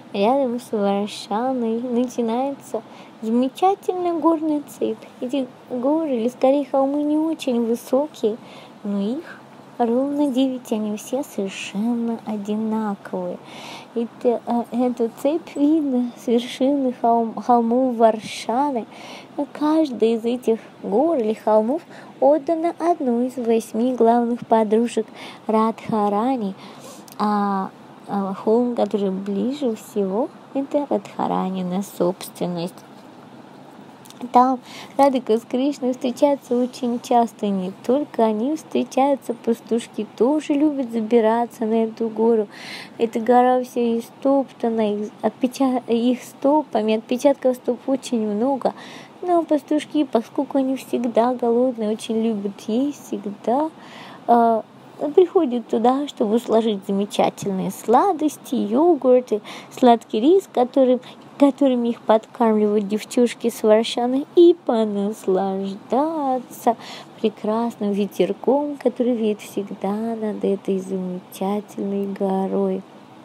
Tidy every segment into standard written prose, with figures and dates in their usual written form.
рядом с Варшаной начинается замечательная горная цепь. Эти горы, или скорее холмы, не очень высокие, но их ровно 9, они все совершенно одинаковые. Эту цепь видно с вершины холмов Варшаны. Каждая из этих гор или холмов отдана одной из 8 главных подружек Радхарани, а холм, который ближе всего, это Радхаранина собственность. Там Радхика с Кришной встречаются очень часто, не только они встречаются, пастушки тоже любят забираться на эту гору. Эта гора вся истоптана, их стопами, отпечатков стоп очень много. Но пастушки, поскольку они всегда голодные, очень любят есть, всегда приходят туда, чтобы сложить замечательные сладости, йогурты, сладкий рис, которыми их подкармливают девчушки с Варшаны, и понаслаждаться прекрасным ветерком, который веет всегда над этой замечательной горой.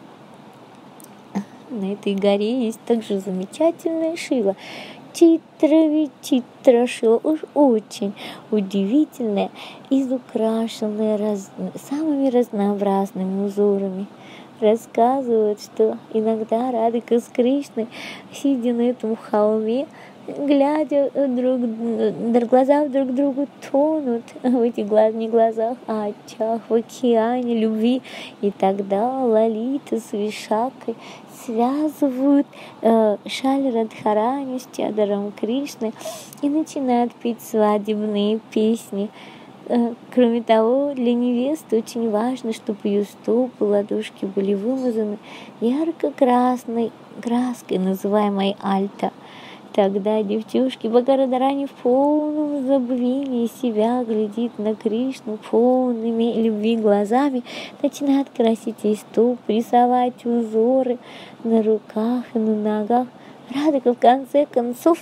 На этой горе есть также замечательная Шила. Читра Шила, уж очень удивительная, изукрашенная самыми разнообразными узорами. Рассказывают, что иногда Радхика с Кришной, сидя на этом холме, глядя глаза друг другу тонут в этих не глазах, а очах, в океане любви. И тогда Лалита с Вишакой связывают шаль Радхарани с чадром Кришны и начинают петь свадебные песни. Кроме того, для невесты очень важно, чтобы ее стопы, ладошки были вымазаны ярко-красной краской, называемой альта. Тогда девчушки пока Радхарани в полном забвении себя глядит на Кришну полными любви глазами, начинает красить ей стоп, рисовать узоры на руках и на ногах. Радхика в конце концов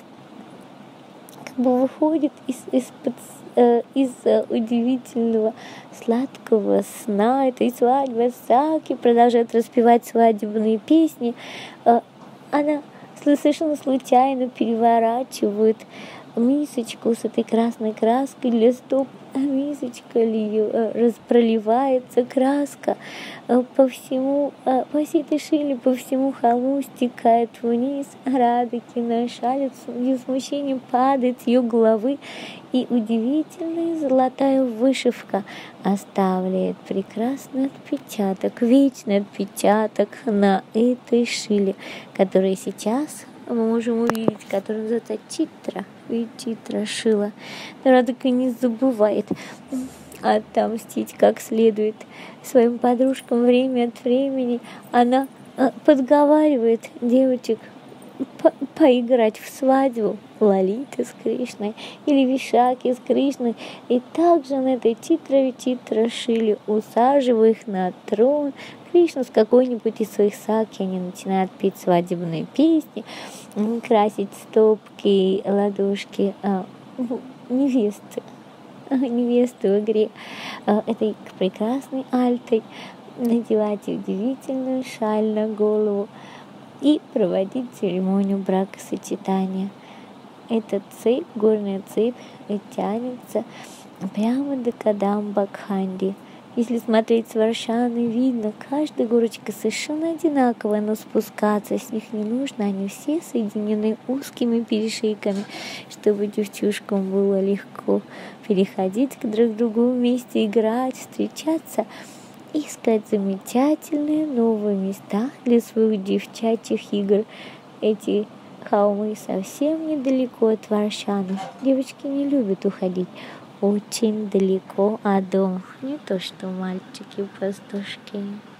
выходит из удивительного сладкого сна этой свадьбы, Саки продолжает распевать свадебные песни. Она совершенно случайно переворачивает мисочку с этой красной краской для стоп, а мисочка проливается краска по всей этой шиле, по всему холму стекает вниз. Радхикина шаль с смущением падает с ее головы, и удивительная золотая вышивка оставляет прекрасный отпечаток, вечный отпечаток на этой шиле, которая сейчас мы можем увидеть, которая называется Читра Шила. Но Радхика не забывает отомстить как следует своим подружкам время от времени. Она подговаривает девочек поиграть в свадьбу Лалиты с Кришной или Вишаки с Кришной, и также на этой Читра Шиле усаживая их на трон. Кришна с какой-нибудь из своих саки, они начинают петь свадебные песни, красить стопки, ладошки невесты в игре этой прекрасной альтой, надевать удивительную шаль на голову и проводить церемонию бракосочетания. Эта цепь, горная цепь, тянется прямо до Кадамба-Кханди. Если смотреть с Варшаны, видно, каждая горочка совершенно одинаковая, но спускаться с них не нужно, они все соединены узкими перешейками, чтобы девчушкам было легко переходить друг к другу вместе, играть, встречаться, искать замечательные новые места для своих девчачьих игр. Эти холмы совсем недалеко от Варшаны. Девочки не любят уходить очень далеко от дома, не то что мальчики-пастушки.